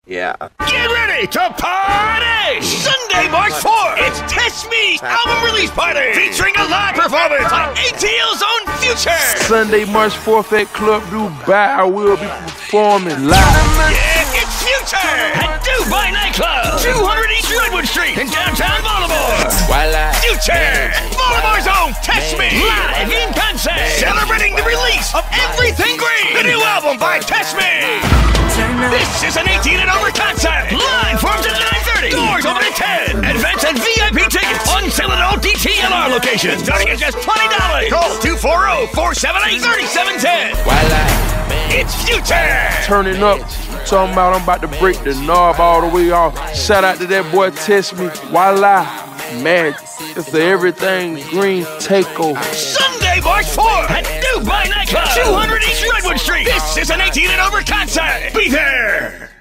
Yeah. Get ready to party! Sunday, March 4th, it's Test Me album release party featuring a live performance by ATL's own Future. Sunday, March 4th at Club Dubai, I will be performing live. Yeah, it's Future at Dubai Nightclub, 200 East Redwood Street in downtown Baltimore. Future, Baltimore's own Test Me, live in concert, celebrating the release of Everything Green, the new album by Test Me. This is an 18 and over concert. Line forms at 9:30. Doors open at 10. Advance and VIP tickets on sale at all DTLR locations. Starting at just $20. Call 240-478-3710. It's Future. Turning up, talking about I'm about to break the knob all the way off. Shout out to that boy Test Me. Voila, man, it's the Everything Green takeover. Sunday, March 4th at Dubai Nightclub, 200 East Redwood Street. This is an 18 and over concert. Be there.